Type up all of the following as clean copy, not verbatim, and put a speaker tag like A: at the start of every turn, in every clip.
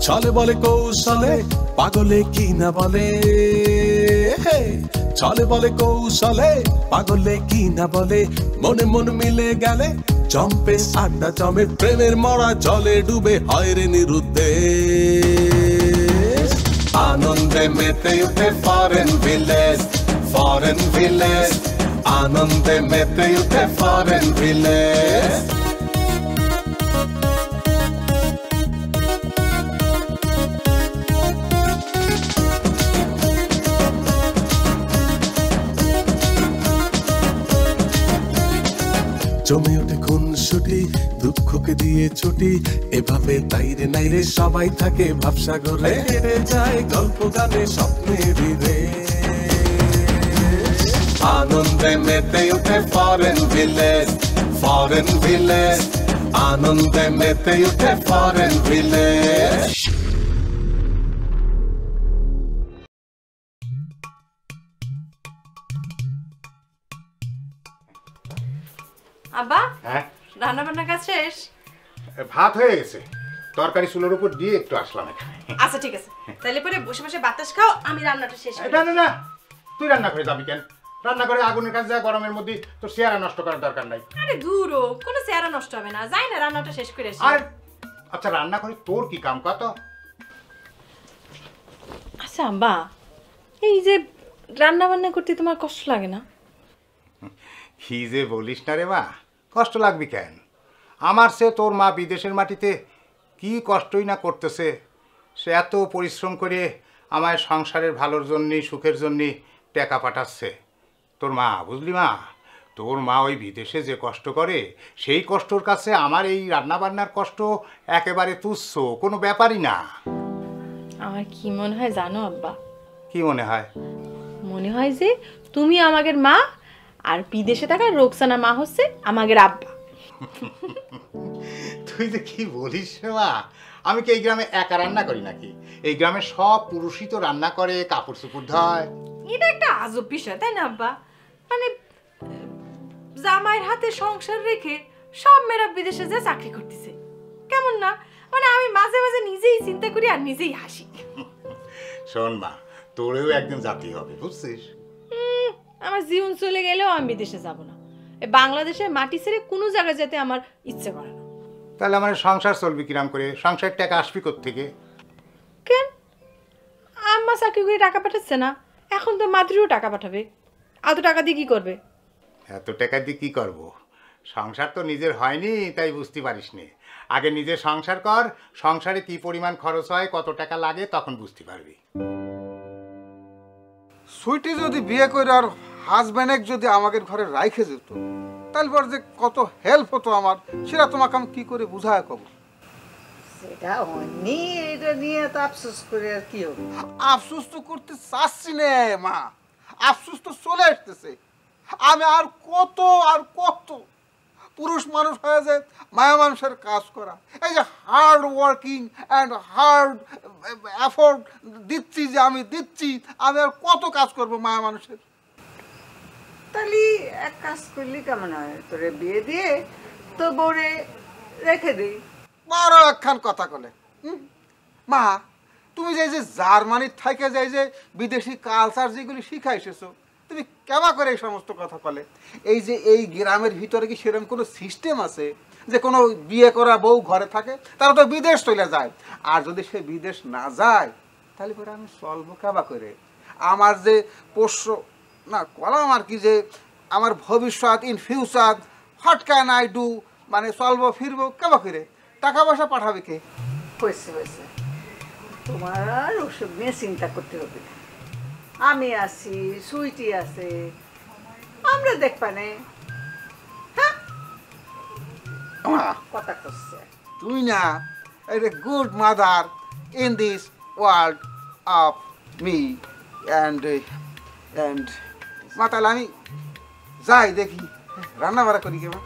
A: চলে বলে কৌশলে পাগলে কি না বলে চলে বলে কৌশলে পাগলে কি না বলে মনে মন মিলে গেলে জম্পে আড্ডা জমে প্রেমের মরা জলে ডুবে হয় রে নিরুদ্দেশ আনন্দে মেতে উঠে ফরেন ভিলেজ আনন্দে মেতে উঠে ফরেন ভিলেজ জমে ওঠে খুনসুটি দুঃখকে দিয়ে ছুটি এভাবে তাইরে নাইরে সবাই থাকে ভাবসাগরে হেরে যায় গল্প গানে স্বপ্নের রে আনন্দে মেতে উঠে ফরেন ভিলেজ আনন্দে মেতে উঠে ফরেন ভিলেজ
B: আব্বা হ্যাঁ রান্না বান্না কাজ শেষ
C: ভাত হয়ে গেছে তরকারি চুলোর উপর দিয়ে একটু আসলাম এখানে
B: আচ্ছা ঠিক আছে তাহলে পরে বসে বসে বাতাস খাও আমি রান্নাটা শেষ করি
C: না তুই রান্না করে যাবি কেন রান্না করে আগুনের কাছে যা গরমের মধ্যে তোর চেহারা নষ্ট করার দরকার নাই
B: আরে দূরও কোনো চেহারা নষ্ট হবে না যাই না রান্নাটা শেষ করে আসি
C: আর আচ্ছা রান্না করে তোর কি কাম কত
B: আচ্ছা আব্বা এই যে রান্না বান্না করতে তোমার কষ্ট লাগে না
C: কি যে বলিস না রে মা কষ্ট লাগবে কেন আমার সে তোর মা বিদেশের মাটিতে কি কষ্টই না করতেছে সে এত পরিশ্রম করে আমায় সংসারের ভালোর জন্যে সুখের জন্যে টাকা পাঠাচ্ছে তোর মা বুঝলি মা তোর মা ওই বিদেশে যে কষ্ট করে সেই কষ্টর কাছে আমার এই রান্নাবান্নার কষ্ট একেবারে তুচ্ছ কোনো ব্যাপারই না
B: আমার কি মনে হয় জানো আব্বা
C: কি মনে হয়
B: মনে হয় যে তুমি আমাদের মা আর বিদেশে থাকা রোকসানা মা হচ্ছে আমাদের আব্বা
C: তুই যে কি বলিস রে মা আমি কি এই গ্রামে একা রান্না করি নাকি এই গ্রামে সব পুরুষই তো রান্না করে কাপড় চোপড় ধয়
B: এটা একটা আজব বিষয় তাই না আব্বা মানে জামাইয়ের হাতে সংসার রেখে সব মেয়েরা বিদেশে যে চাকরি করতেছে কেমন না মানে আমি মাঝে মাঝে নিজেই চিন্তা করি আর নিজেই হাসি
C: শোন মা তোরেও একদিন জাতি হবে বুঝছিস
B: আমার জীবন চলে গেলেও আমি বিদেশে যাব না এই বাংলাদেশের মাটি ছেড়ে কোনো জায়গায় যেতে আমার ইচ্ছে করে না
C: তাহলে আমার সংসার চলবে কিরাম করে সংসার টাকা আসবি কোত্থেকে
B: কেন আম্মা চাকরি করে টাকা পাঠাচ্ছে না এখন তো মাতৃও টাকা পাঠাবে এত টাকা দিয়ে কি করবে
C: এত টাকা দিয়ে কি করব সংসার তো নিজের হয়নি তাই বুঝতে পারিস নি আগে নিজের সংসার কর সংসারে কি পরিমাণ খরচ হয় কত টাকা লাগে তখন বুঝতে পারবি
D: সুইটি যদি বিয়ে করে আর হাজব্যান্ড যদি আমাদের ঘরে রাইখে যেত তাহলে পর যে কত হেল্প হতো আমার সেটা তোমাকে আমি কি করে বুঝায় কব
E: সেটা হয়নি এটা নিয়ে তো আফসোস করে আর কি হবে
D: আফসোস তো করতে চাচ্ছি না মা আফসোস তো চলে আসতেছে আমি আর কত পুরুষ মানুষ হয়ে যে মায়া মানুষের কাজ করা এই যে hard working and hard effort দিচ্ছি যে আমি আর কত কাজ করব মায়া মানুষের
E: তাহলে এক কাজ করলি কেমন হয় তোরে বিয়ে দিয়ে তো বউরে রেখে দিই
D: বড় একখান কথা কলে মা তুমি যে জার্মানির থেকে যাই যে বিদেশি কালচার যেগুলি শিখা এসেছো তুমি কেমন করে এই সমস্ত কথা বলে এই যে এই গ্রামের ভিতরে কি সেরকম কোনো সিস্টেম আছে যে কোনো বিয়ে করা বউ ঘরে থাকে তারা তো বিদেশ চলে যায় আর যদি সে বিদেশ না যায় তাহলে পরে আমি চলবো কেবা করে আমার যে পোষ্য না কলাম আর কি যে আমার ভবিষ্যৎ in future what can I do মানে চলবো ফিরবো কেবা করে টাকা পয়সা পাঠাবে কে
E: হয়েছে তোমার আর ওসব নিয়ে চিন্তা করতে হবে না আমি আছি সুইটি আছে আমরা দেখবানে হ্যাঁ কথা করছে
D: তুই না a good mother in this world of me and মা তাহলে আমি যাই দেখি রান্না বাড়া করি কেমন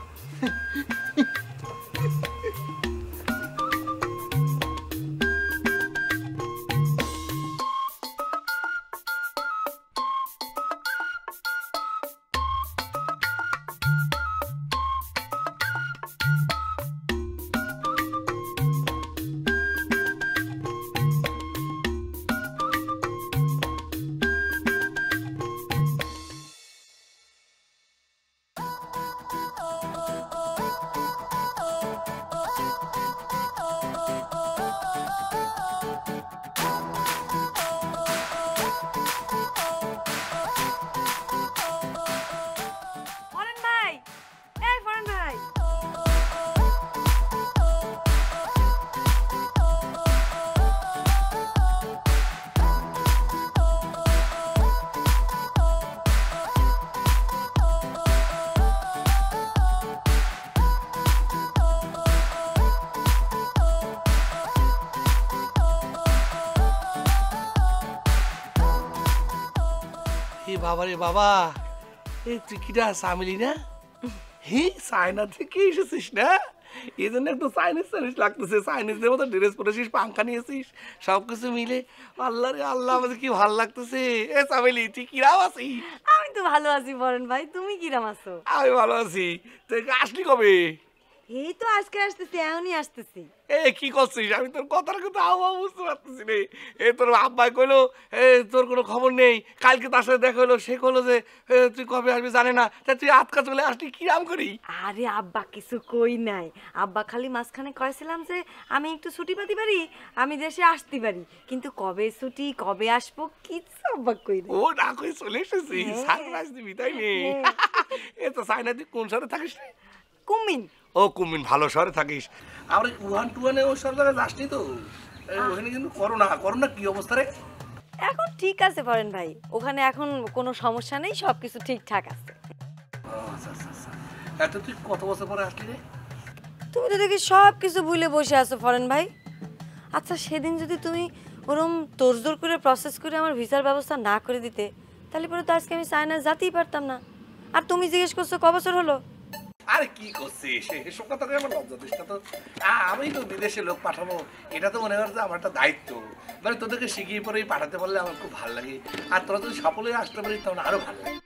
F: এ বাবা রে বাবা, এই তুই কিটা সামিলি না? হে চায়না থেকে এসেছিস না? এই জন্য একটু চাইনিজ চাইনিজ লাগতেছে। চাইনিজদের মতো ড্রেস পরেছিস, পাঙ্খা নিয়েছিস, সব কিছু মিলে আল্লাহ রে আল্লাহ, আমাদের কি ভালো লাগতেছে। এ সামিলি তুই কিরাম আছিস?
B: আমি তো ভালো আছি বরণ ভাই, তুমি কিরাম আছো?
F: আমি ভালো আছি। তুই আসলি কবে?
B: এই তো আজকে আসতেছি, এখনই আসতেছি।
F: এ কি করছিস? আমি তোর কথার কথা আবহাওয়া বুঝতে পারতেছি রে। এ তোর আব্বাই কইলো তোর কোনো খবর নেই, কালকে তার সাথে দেখা হলো, সে কইলো যে তুই কবে আসবি জানে না, তা তুই আজকা চলে আসলি কিরাম করি?
B: আরে আব্বা কিছু কই নাই, আব্বা খালি মাঝখানে কয়েছিলাম যে আমি একটু ছুটি পাতি পারি, আমি দেশে আসতে পারি, কিন্তু কবে ছুটি কবে আসবো কিছু আব্বা কই নাই।
F: ও না কই চলে এসেছিস, সারপ্রাইজ দিবি তাই নে? এ তো চাইনা তুই কোন শহরে থাকিস রে?
B: কুমিন।
F: ও কুমিন, ভালো শহরে থাকিস। আমরা উহান টুহানে ওই সব জায়গায় যাসনি তো? ওখানে কিন্তু করোনা কি অবস্থা রে?
B: এখন ঠিক আছে ফরেন ভাই, ওখানে এখন কোনো সমস্যা নেই, সবকিছু ঠিকঠাক আছে।
F: আচ্ছা আচ্ছা আচ্ছা। এত তুই কত বছর পরে আসলি রে?
B: তুমি তো দেখি সব কিছু ভুলে বসে আছো ফরেন ভাই। আচ্ছা সেদিন যদি তুমি ওরম তোড়জোড় করে প্রসেস করে আমার ভিসার ব্যবস্থা না করে দিতে, তাহলে পরে তো আজকে আমি চায়না যেতেই পারতাম না। আর তুমি জিজ্ঞেস করছো ক বছর হলো?
F: আরে কি করছিস এসব কথা করে আমার লজ্জা দিস না তো। আমি তো বিদেশে লোক পাঠাবো, এটা তো মনে হয় যে আমার একটা দায়িত্ব। মানে তোদেরকে শিখিয়ে পরেই পাঠাতে পারলে আমার খুব ভালো লাগে। আর তোরা যদি সকলে আসতে পারিস তখন আরো ভালো লাগে।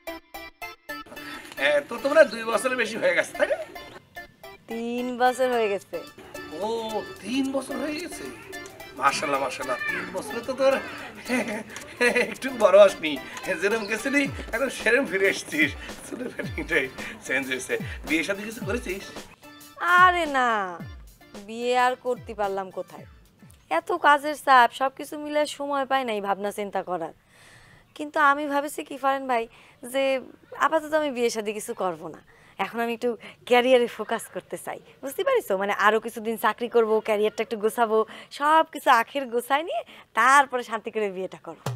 F: তোর তো মনে হয় 2 বছরের বেশি হয়ে গেছে তাই না?
B: 3 বছর হয়ে গেছে।
F: ও 3 বছর হয়ে গেছে, মাশাআল্লাহ মাশাআল্লাহ। 3 বছরে তো তোর একটু বড় আসনি, যেরকম গেছিলি এখন সেরকম ফিরে এসেছিস। তোদের ফ্যামিলিটাই চেঞ্জ হয়েছে। বিয়ে শাদী কিছু করেছিস?
B: আরে না, বিয়ে আর করতে পারলাম কোথায়, এত কাজের চাপ, সব কিছু মিলে সময় পাই নাই ভাবনা চিন্তা করার। কিন্তু আমি ভাবেছি কি ফরেন ভাই, যে আপাতত আমি বিয়ে শাদী কিছু করব না, এখন আমি একটু ক্যারিয়ারে ফোকাস করতে চাই, বুঝতে পারিস? মানে আরও কিছুদিন চাকরি করব, ক্যারিয়ারটা একটু গোছাবো, সব কিছু আখের গোছায় নিয়ে তারপরে শান্তি করে বিয়েটা করব।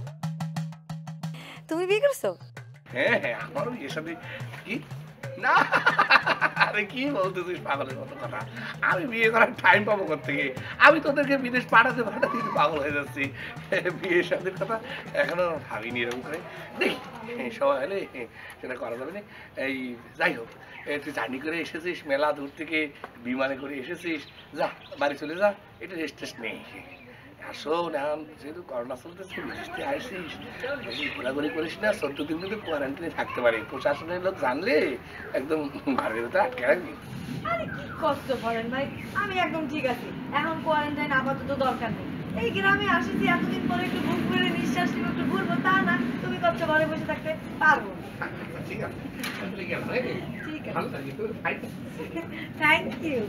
B: তুমি বিয়ে করছো?
F: হ্যাঁ হ্যাঁ, আমারও বিয়ে শাদী। কি না, আরে কি বলতেছিস পাগলের মতো কথা। আমি বিয়ে করার টাইম পাবো কোত্থেকে? আমি তোদেরকে বিদেশ পাঠাতে পাগল হয়ে যাচ্ছি। বিয়ে শাদীর কথা এখনো ভাবিনি এরকম করে। দেখি সময় হলে সেটা করা যাবে না। এই যাই হোক, তুই জার্নি করে এসেছিস, মেলা দূর থেকে বিমানে করে এসেছিস, যা বাড়ি চলে যা, এটা রেস্ট টেস্ট নেই। আসো না, যেহেতু করোনা চলতেছে বিদেশে আসিস, ঘোরাঘুরি করিস না, 14 দিন কিন্তু কোয়ারেন্টাইনে থাকতে পারে। প্রশাসনের লোক জানলে একদম ঘরের ভেতরে আটকে রাখবি।
B: আরে কি কষ্ট করেন ভাই, আমি একদম ঠিক আছি, এখন কোয়ারেন্টাইন আপাতত দরকার নেই। এই গ্রামে আসিছি এতদিন পরে, একটু বুক করে নিঃশ্বাস নিব, একটু ঘুরবো, তা না তুমি কষ্ট ঘরে বসে থাকতে পারবো না।
F: ঠিক আছে,
B: ঠিক আছে,
F: ভালো থাকিস।
B: Thank you.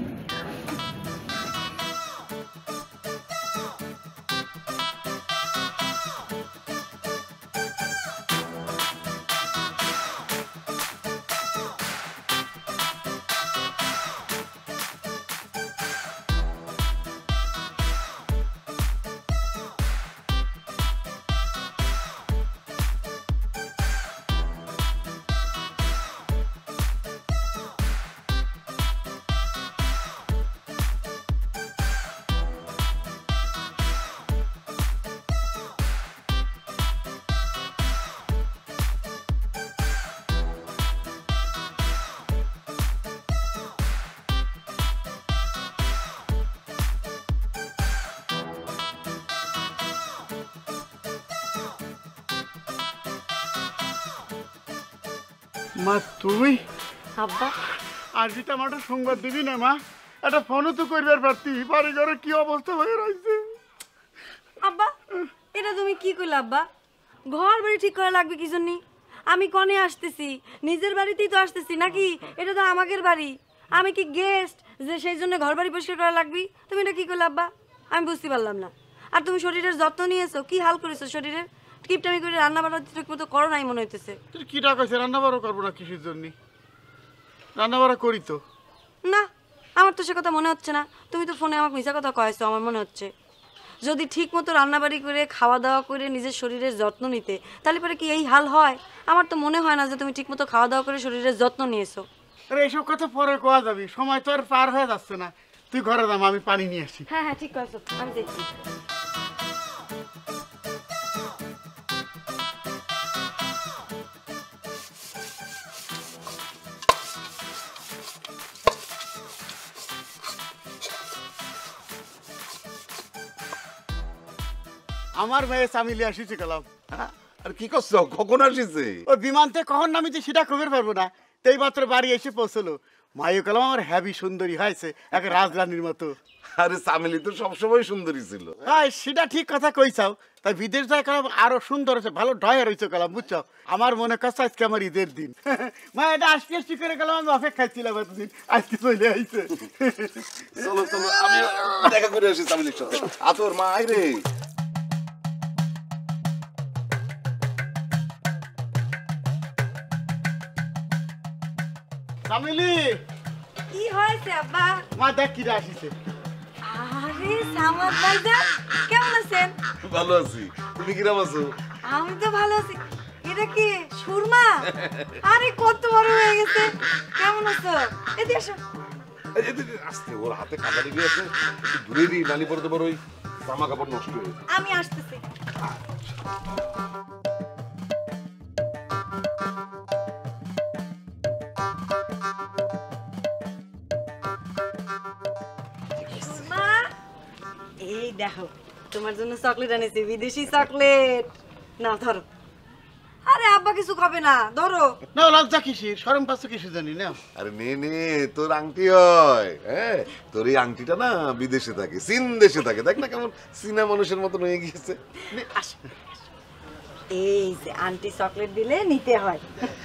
G: মা তুই
B: আব্বা,
G: আজ এটা আমার একটা সংবাদ দিবি না মা? একটা ফোনও তো করবার পারতি, বাড়ি ঘরে কি অবস্থা হয়ে রয়েছে।
B: আব্বা এটা তুমি কি করলে আব্বা? ঘর বাড়ি ঠিক করা লাগবে কি জন্য? আমি কনে আসতেছি, নিজের বাড়িতেই তো আসতেছি নাকি? এটা তো আমাদের বাড়ি, আমি কি গেস্ট যে সেই জন্য ঘর বাড়ি পরিষ্কার করা লাগবে? তুমি এটা কি করলে আব্বা? আমি বুঝতে পারলাম না। আর তুমি শরীরের যত্ন নিয়েছো, কি হাল করেছো শরীরের? টিপটামি করে রান্না বান্না ঠিক মতো করো নাই মনে হইতেছে।
G: তুই কি টাকা রান্না বাড়া করবো না কিসের জন্য? রান্না বাড়া করি তো।
B: না, আমার তো সে কথা মনে হচ্ছে না। তুমি তো ফোনে আমাকে মিশা কথা কয়েছো, আমার মনে হচ্ছে। যদি ঠিক মতো রান্নাবাড়ি করে খাওয়া দাওয়া করে নিজের শরীরের যত্ন নিতে, তাহলে পরে কি এই হাল হয়? আমার তো মনে হয় না যে তুমি ঠিক মতো খাওয়া দাওয়া করে শরীরের যত্ন নিয়েছো।
G: আরে এইসব কথা পরে কোয়া যাবি, সময় তো আর পার হয়ে যাচ্ছে না। তুই ঘরে যাম, আমি পানি নিয়ে আসি।
B: হ্যাঁ হ্যাঁ ঠিক করেছো, আমি দেখছি।
G: আমার মেয়ে চামিলি আসিছে গেলাম।
H: আর কি করছো, কখন আসিছে?
G: ওই বিমানতে কখন নামিতে সেটা খবর পারবো না, তেই মাত্র বাড়ি এসে পৌঁছলো। মায়ও গেলাম আমার হ্যাভি সুন্দরী হয়েছে, এক রাজরানীর মতো।
H: আরে চামেলি তো সবসময় সুন্দরী ছিল।
G: হ্যাঁ সেটা ঠিক কথা কইছাও, তাই বিদেশ যায় গেলাম আরো সুন্দর হয়েছে, ভালো ডয়ে রয়েছে গেলাম, বুঝছো? আমার মনে করছে আজকে আমার ঈদের দিন। মা এটা আজকে আসছি করে গেলাম, আমি অপেক্ষায় ছিলাম এতদিন, আজকে চলে আইছে।
H: চলো চলো, আমি দেখা করে আসি চামেলির সাথে। তোর মা আয় রে।
G: চামেলি,
B: কি হয়েছে আব্বা?
G: মা দেখ কিরা আসিছে।
B: আরে সামাদ ভাইজান, কেমন আছেন?
H: ভালো আছি, তুমি কিরম আছো?
B: আমি তো ভালো আছি। এটা কি সুরমা? আরে কত বড় হয়ে গেছে। কেমন আছো? এদিকে আসো।
H: আস্তে, ওর হাতে কাটা লেগে আছে, একটু দূরে দিই, নালি পরে তোমার ওই জামা কাপড় নষ্ট হয়ে যাবে।
B: আমি আসতেছি। সুরমা, এই দেখো তোমার জন্য চকলেট এনেছি, বিদেশি চকলেট। না ধরো। আরে আব্বা কিছু খাবে না, ধরো।
G: না লজ্জা কিসের, শরম পাচ্ছ কিসে জানি না।
H: আরে নে নে, তোর আংটি হয়। হ্যাঁ, তোর এই আংটিটা না বিদেশে থাকে, চীন দেশে থাকে। দেখ না কেমন চীনা মানুষের মতন হয়ে গিয়েছে।
B: এই যে আন্টি চকলেট দিলে নিতে হয়।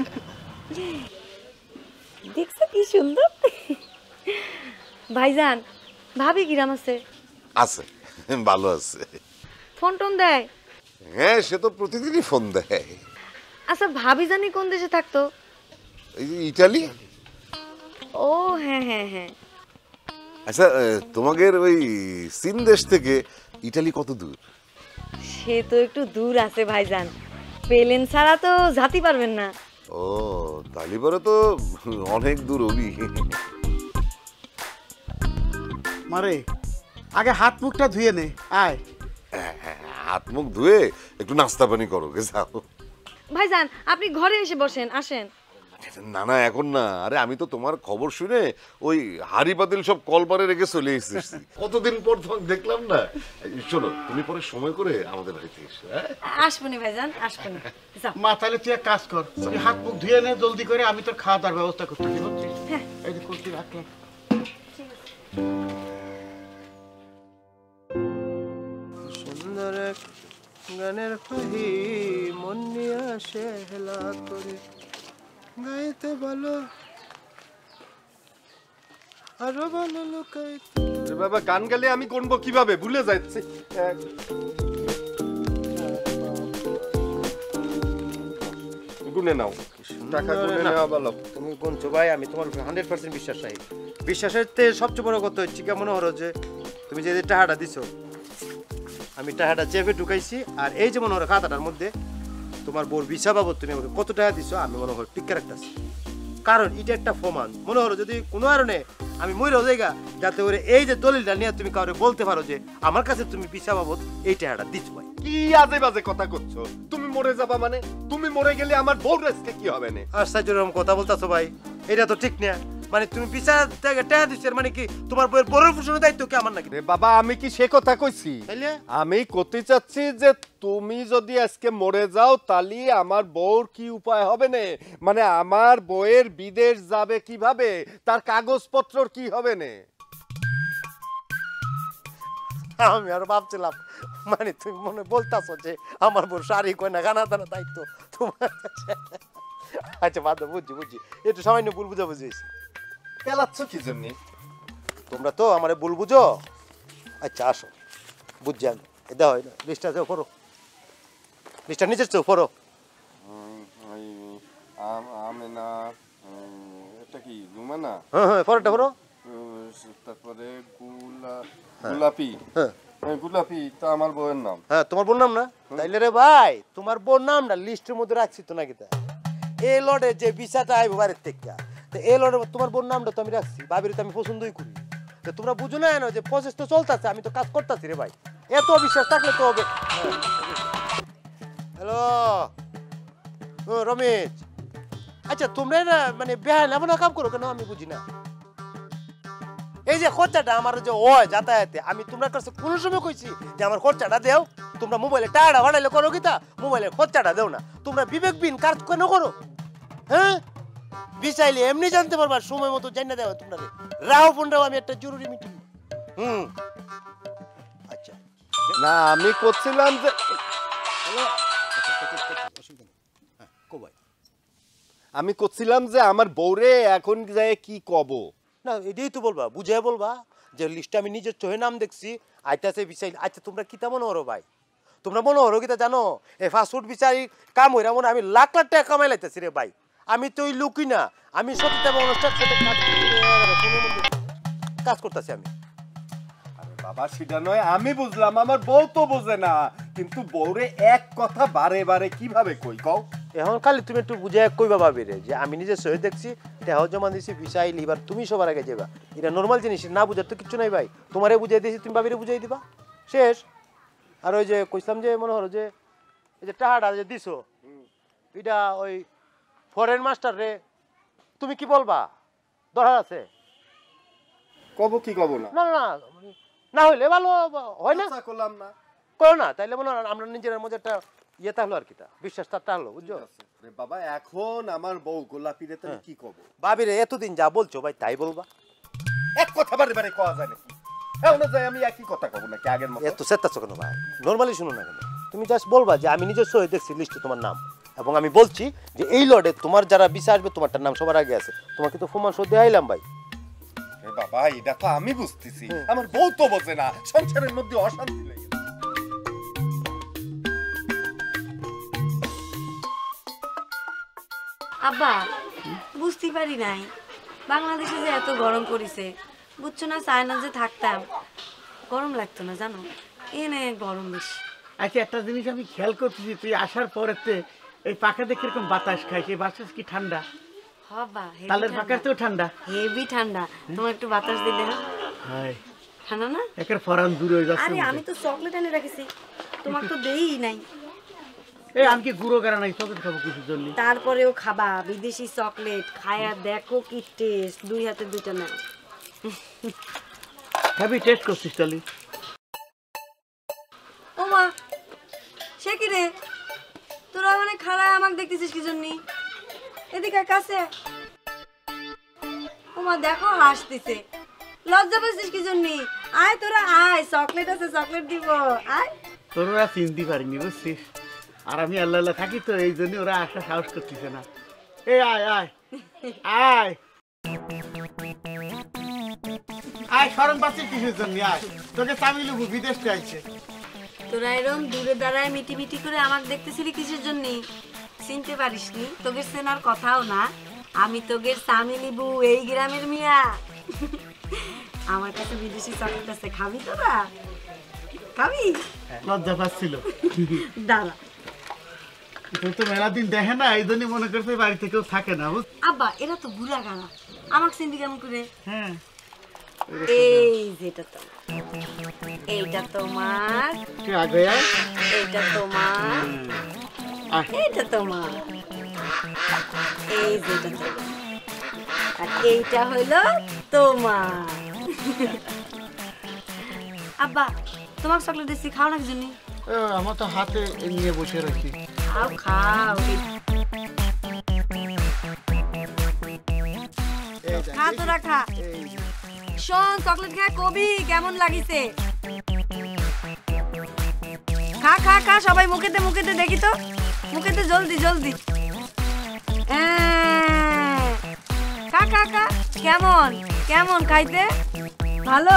B: দেখছো কি সুন্দর। ভাইজান, ভাবি কিরাম আছে?
H: আছে, ভালো আছে।
B: ফোন টোন দেয়?
H: হ্যাঁ, সে তো প্রতিদিনই ফোন দেয়।
B: আচ্ছা ভাবি জানি কোন দেশে থাকতো?
H: এই যে ইটালি।
B: ও হ্যাঁ হ্যাঁ হ্যাঁ।
H: আচ্ছা, তোমাদের ওই চীন দেশ থেকে ইটালি কত দূর?
B: সে তো একটু দূর আছে ভাইজান, প্লেন ছাড়া তো যেতে পারবেন না।
H: ও তাহলে পরে তো অনেক দূর হবি।
G: মারে আগে হাত মুখটা ধুয়ে নে, আয়।
H: হাত মুখ ধুয়ে একটু নাস্তা পানি করো, যাও।
B: ভাইজান আপনি ঘরে এসে বসেন, আসেন।
H: না না, এখন না। আরে আমি তো তোমার খবর শুনে ওই হাড়ি পাতিল সব কলপারে রেখে চলে এসেছি। কতদিন পর তোমাকে দেখলাম না। শোনো, তুমি পরে সময় করে আমাদের বাড়িতে এসো।
B: আসবনি ভাইজান, আসবনি।
G: মা তাহলে তুই এক কাজ কর, তুই হাত মুখ ধুয়ে নে জলদি করে, আমি তোর খাওয়া দাওয়ার ব্যবস্থা করতে হচ্ছে।
B: হ্যাঁ
G: এই যে করতে রাখলাম।
I: সুন্দর এক গানের পাহি মন নিয়ে আসে হেলা করে, গাইতে ভালো আরো ভালো লুকাইতে। বাবা গান গালে আমি গুনবো কিভাবে, ভুলে যাচ্ছি। গুনে নাও, টাকা গুনে নেওয়া ভালো। তুমি গুনছো ভাই, আমি তোমার 100% বিশ্বাস রাখি। বিশ্বাসের সবচেয়ে বড় কথা হচ্ছে কেমন হলো যে তুমি যে টাকাটা দিছো, আমি টাকাটা চেপে ঢুকাইছি। আর এই যে মনে হলো খাতাটার মধ্যে তোমার বোর ভিসা বাবদ তুমি আমাকে কত টাকা দিছো, আমি মনে হলো টিকা রাখতেছি। কারণ এটা একটা প্রমাণ। মনে হলো যদি কোনো কারণে আমি মরেও যাইগা, যাতে করে এই যে দলিলটা নিয়ে তুমি কাউরে বলতে পারো যে আমার কাছে তুমি ভিসা বাবদ এই টাকাটা দিছো। ভাই কি আজে বাজে কথা করছো, তুমি মরে যাবা মানে? তুমি মরে গেলে আমার বউর আজকে কি হবে না? আশ্চর্য এরকম কথা বলতেছো ভাই, এটা তো ঠিক না। মানে তুমি ভিসা থেকে টাকা দিচ্ছ, মানে কি তোমার বউয়ের বড় ফুসনের দায়িত্ব কি আমার নাকি? বাবা আমি কি সে কথা কইছি? আমি করতে চাচ্ছি যে তুমি যদি আজকে মরে যাও তাহলে আমার বউর কি উপায় হবে না, মানে আমার বউয়ের বিদেশ যাবে কিভাবে, তার কাগজপত্রর কি হবে না। আমি আর ভাবছিলাম মানে তুমি মনে বলতাছো যে আমার বউর শাড়ি কয়না গানা দানা দায়িত্ব তোমার। আচ্ছা বাদ বুঝছি বুঝছি, একটু সামান্য ভুল বুঝা বুঝিয়েছি। পেলাচ্ছ কি জন্য তোমরা তো আমার ভুল বুঝো। আচ্ছা আসো, বুঝছি আমি। এটা হয় না, লিস্টটা যাও পড়ো, লিস্টটা নিচের চেয়েও পড়ো।
J: আমেনা, এটা কি রুমানা?
I: হ্যাঁ হ্যাঁ পড়োটা পড়ো।
J: তারপরে গোলাপি। হ্যাঁ গোলাপি তো আমার বউয়ের নাম।
I: হ্যাঁ তোমার বোন নাম না? তাইলে রে ভাই তোমার বোন নামটা লিস্টের মধ্যে রাখছি তো নাকি? তা এই লড়ে যে বিষাটা আইব বাড়ির থেকে, তো এই লড়ে তোমার বোন নামটা তো আমি রাখছি, ভাবির তো আমি পছন্দই করি। তো তোমরা বুঝো না যে প্রসেস তো চলতেছে, আমি তো কাজ করতেছি রে ভাই। এত বিশ্বাস থাকলে তো হবে। হ্যালো রমেশ, আচ্ছা তোমরা না মানে বেহাল এমন কাম করো কেন আমি বুঝি না। এই যে খরচাটা আমার যে হয় যাতায়াতে, আমি তোমরা কাছে কোন সময় কইছি যে আমার খরচাটা দেও? তোমরা মোবাইলে টাকা ভাড়াইলে করো কি তা মোবাইলে খরচাটা দেও না তোমরা বিবেকবিহীন কাজ কেন করো হ্যাঁ বিচাইলে এমনি জানতে পারবা সময় মতো জানিয়ে দেওয়া তোমরা রাও ফোনটাও আমি একটা জরুরি মিটিং আচ্ছা
J: না আমি করছিলাম যে আমি করছিলাম যে আমার বউরে এখন যায় কি কব
I: না এটাই তো বলবা বুঝে বলবা যে লিস্টে আমি নিজের চোখে নাম দেখছি আইতাছে বিচাই আচ্ছা তোমরা কিতা মনে হরো ভাই তোমরা মনে হরো কিতা জানো এই ফাস্টফুড বিচারি কাম হইরা মনে আমি লাখ লাখ টাকা কামাই লাইতেছি রে ভাই আমি তো ওই লুকি না আমি সত্যি অনুষ্ঠান সাথে কাজ করতেছি আমি
J: বাবা সেটা নয় আমি বুঝলাম আমার বউ তো বোঝে না কিন্তু বউরে এক কথা বারে বারে কিভাবে কই কও
I: এখন খালি তুমি একটু বুঝে কইবা ভাবি রে যে আমি নিজে সহি দেখছি দেহ জমা দিছি ভিসাই লিবার তুমি সবার আগে যাবা এটা নর্মাল জিনিস না বুঝার তো কিছু নাই ভাই তোমারে বুঝাই দিয়েছি তুমি ভাবিরে বুঝাই দিবা শেষ আর ওই যে কইছিলাম যে মনে হলো যে এই যে টাকাটা যে দিছো এটা ওই ফরেন মাস্টার রে তুমি কি বলবা দরকার আছে
J: কব কি কব না
I: না না না হইলে ভালো হয় না
J: করলাম না
I: করো না তাইলে মনে হয় আমরা নিজের মধ্যে একটা ইয়ে তাহলো আর কি তা বিশ্বাসটা হলো বুঝছো
J: রে বাবা এখন আমার বউ গোলাপি রে তুমি কি কব
I: ভাবি রে এতদিন যা বলছো ভাই তাই বলবা
J: এক কথা বারে বারে কোয়া যায় নাকি হ্যাঁ না যায় আমি একই কথা কব নাকি আগের মতো
I: এত সেটাছো কেন ভাই নরমালি শুনো না কেন তুমি জাস্ট বলবা যে আমি নিজের সহি দেখছি লিস্টে তোমার নাম এবং আমি বলছি যে এই লটে তোমার যারা ভিসা আসবে তোমারটার নাম সবার আগে আছে তোমাকে তো প্রমাণ সহ দেখাইলাম ভাই
J: বাবা এটা তো আমি বুঝতেছি আমার বউ তো বোঝে না সংসারের মধ্যে অশান্তি লেগে
K: আব্বা বুঝতে পারি নাই বাংলাদেশে যে এত গরম পড়িছে বুঝছো না চায়না যে থাকতাম গরম লাগতো না জানো এনে গরম বেশি
G: আচ্ছা একটা জিনিস আমি খেয়াল করতেছি তুই আসার পরেতে এই পাখাতে কিরকম বাতাস খাই সেই বাতাস কি ঠান্ডা
K: হবা
G: তালের পাখাতেও ঠান্ডা
K: হেভি ঠান্ডা তোমার একটু বাতাস দিলে না
G: হাই
K: ঠান্ডা না
G: একের ফরান দূরে হয়ে যাচ্ছে
K: আরে আমি তো চকলেট এনে রাখিছি তোমার তো দেই নাই
G: এই আমি কি গুঁড়ো করা নাই চকলেট খাবো কিছুর জন্য
K: তারপরেও খাবা বিদেশি চকলেট খায়া দেখো কি টেস্ট দুই হাতে দুইটা নাও
G: খাবি টেস্ট করছিস তাহলে
K: ওমা সে কি রে তোরা মানে খাড়া আমাকে দেখতেছিস কি জন্য এদিকে কাছে ওমা দেখো হাসতেছে লজ্জা পাচ্ছিস কি জন্য আয় তোরা আয় চকলেট আছে চকলেট দিব আয়
G: তোরা চিনতে পারিনি বুঝছিস আর আমি আল্লাহ আল্লাহ থাকি তো এই জন্য ওরা আসা সাহস করতেছে না এই আয় আয় আয় আয় শরম পাচ্ছিস কিসের জন্য আয় তোকে তামিল বিদেশ চাইছে
K: তোরা এরম দূরে দাঁড়ায় মিটি মিটি করে আমাকে দেখতেছিলি কিসের জন্য চিনতে পারিসনি তোকে চেনার কথাও না আমি তোগের সামিলিবু এই গ্রামের মিয়া আমার কাছে বিদেশি চকলেট আছে খাবি তোরা খাবি
G: লজ্জা পাচ্ছিল
K: দাঁড়া
G: তোর তো মেলা দিন দেখে না এই জন্যই মনে করছে বাড়িতে কেউ থাকে না বুঝ
K: আব্বা এরা তো বুড়া গানা আমাকে চিনবি কেমন করে
G: হ্যাঁ
K: এই যেটা তো এইটা তোমার
G: আগে
K: এইটা তোমার এইটা তোমার এই যেটা তোমার আর এইটা হইলো তোমার আব্বা তোমার চকলেট দিচ্ছি খাও না কি জন্য
G: আমার তো হাতে নিয়ে বসে রাখি
K: খাও খাও খা তোরা খা শোন চকলেট খা কবি কেমন লাগিছে খা খা খা সবাই মুখেতে দেখি তো মুখেতে জলদি জলদি খা খা খা কেমন কেমন খাইতে ভালো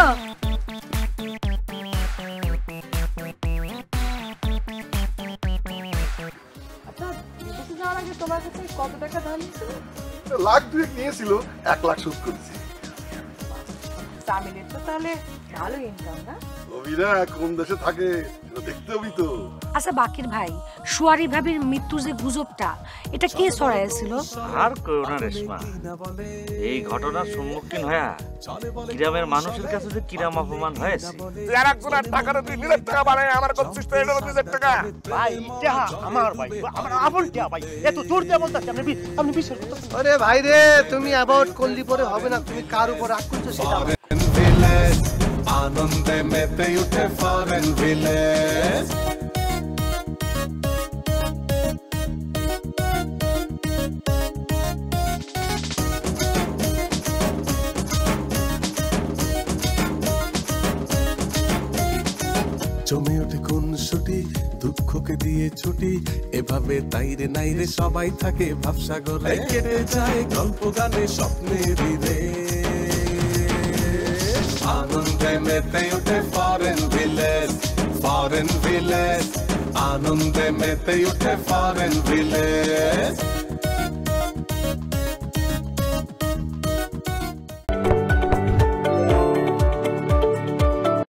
K: তোমার কাছে কত টাকা ধার ছিল
L: লাখ দুয়েক নিয়েছিল 1 লাখ সুদ করেছি
B: তামিলের তো তাহলে ভালো ইনকাম না
L: অভিরা কোন দেশে থাকে দেখতে হবি তো
M: আচ্ছা বাকির ভাই সুয়ারি ভাবির মৃত্যুর যে গুজবটা এটা কে ছড়াইছিল
N: আর কইও না রেশমা এই ঘটনার সম্মুখীন হয়া গ্রামের মানুষের কাছে যে কিরাম অপমান হয়েছে
F: তুই আর একজনের টাকাটা 2 লাখ টাকা বানায় আমার করছিস তো এটা 2 লাখ টাকা
I: ভাই এটা আমার ভাই আমার আপনটা ভাই এত জোর দিয়ে বলতাছ আপনি বিশ্বাস করতেছেন
O: আরে ভাই রে তুমি অ্যাবাউট করলি পরে হবে না তুমি কার উপর রাগ করছো সেটা
A: আনন্দে মেতে উঠে ফরেন ভিলেজ জমে ওঠে কোন ছুটি দুঃখকে দিয়ে ছুটি এভাবে তাইরে নাইরে সবাই থাকে ভাবসাগরে কেটে যায় গল্প গানে স্বপ্নের রে আনন্দে মেতে ওঠে ফরেন ভিলেজ আনন্দে মেতে ওঠে ফরেন ভিলেজ